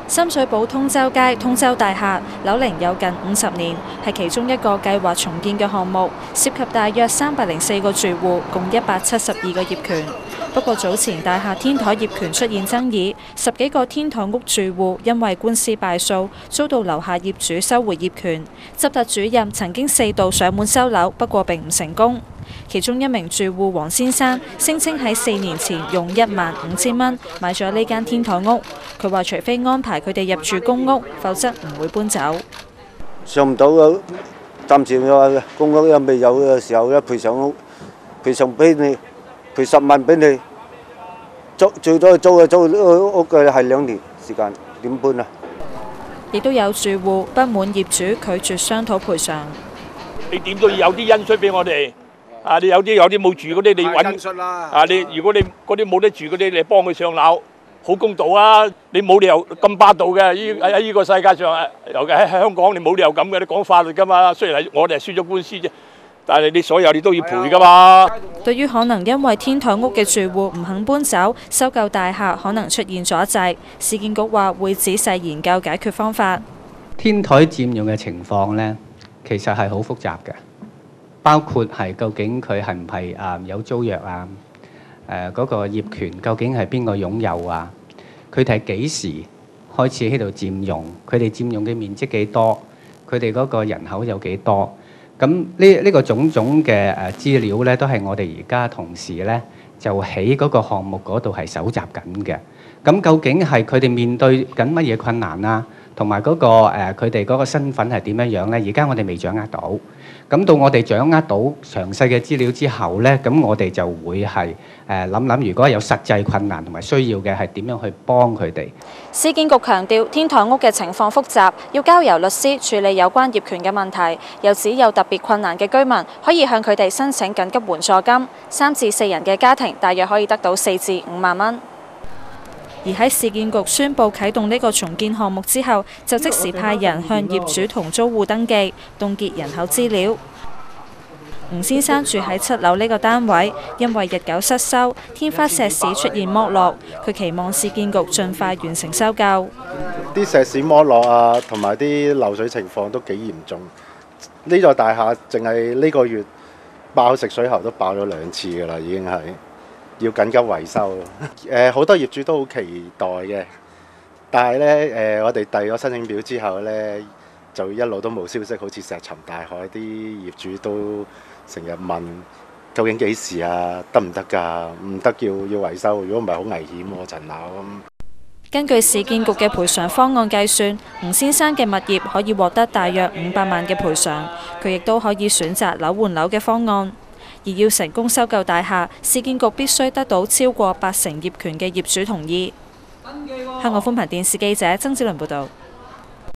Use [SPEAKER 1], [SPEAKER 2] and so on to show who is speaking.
[SPEAKER 1] 深水埗通州街通州大廈樓齡有近50年，係其中一個計劃重建嘅項目，涉及大約304個住戶，共172個業權。不過早前大廈天台業權出現爭議，10幾個天台屋住戶因為官司敗訴，遭到樓下業主收回業權。執達主任曾經4度上門收樓，不過並唔成功。其中一名住戶黃先生聲稱喺4年前用15000蚊買咗呢間天台屋。佢話除非安排佢哋入住公屋，否則唔會搬走。
[SPEAKER 2] 上唔到嘅，暫時話公屋又未有嘅時候咧，賠償屋，賠償俾你，賠10萬俾你，最多租屋嘅係2年時間，點搬啊？
[SPEAKER 1] 亦都有住戶不滿業主拒絕商討賠償。
[SPEAKER 3] 你點都要有啲因素俾我哋。啊！你有啲冇住嗰啲，你揾啊！如果你嗰啲冇得住嗰啲，你幫佢上樓，好公道啊！你冇理由咁霸道嘅，喺呢個世界上，尤其喺香港，你冇理由咁嘅，你講法律㗎嘛。雖然係我哋係輸咗官司啫，但係你所有你都要賠㗎嘛。
[SPEAKER 1] 對於可能因為天台屋嘅住戶唔肯搬走，收購大廈可能出現阻滯，市建局話會仔細研究解決方法。
[SPEAKER 4] 天台佔用嘅情況呢，其實係好複雜嘅。包括係究竟佢係唔係有租約啊？嗰個業權究竟係邊個擁有啊？佢哋係幾時開始喺度佔用？佢哋佔用嘅面積幾多？佢哋嗰個人口有幾多？咁呢個種種嘅資料咧，都係我哋而家同時咧就喺嗰個項目嗰度係搜集緊嘅。咁究竟係佢哋面對緊乜嘢困難啊？同埋嗰個佢哋嗰個身份係點樣樣咧？而家我哋未掌握到。咁到我哋掌握到詳細嘅資料之後呢，咁我哋就會係諗，如果有實際困難同埋需要嘅，係點樣去幫佢哋。
[SPEAKER 1] 市建局強調，天台屋嘅情況複雜，要交由律師處理有關業權嘅問題。又指有特別困難嘅居民可以向佢哋申請緊急援助金，3至4人嘅家庭大約可以得到4至5萬蚊。而喺市建局宣布啟動呢個重建項目之後，就即時派人向業主同租戶登記，凍結人口資料。吳先生住喺7樓呢個單位，因為日久失修，天花石屎出現剝落，佢期望市建局盡快完成修救。
[SPEAKER 5] 啲石屎剝落啊，同埋啲漏水情況都幾嚴重。呢座大廈淨係呢個月爆食水喉都爆咗2次㗎啦，已經係。要緊急維修，好多業主都好期待嘅，但係呢，我哋遞咗申請表之後呢，就一路都冇消息，好似石沉大海，啲業主都成日問究竟幾時啊，得唔得㗎？唔得要維修，如果唔係好危險喎層樓咁。
[SPEAKER 1] 根據市建局嘅賠償方案計算，吳先生嘅物業可以獲得大約500萬嘅賠償，佢亦都可以選擇樓換樓嘅方案。而要成功收購大廈，市建局必須得到超過80%業權嘅業主同意。香港寬頻電視記者曾子倫報導。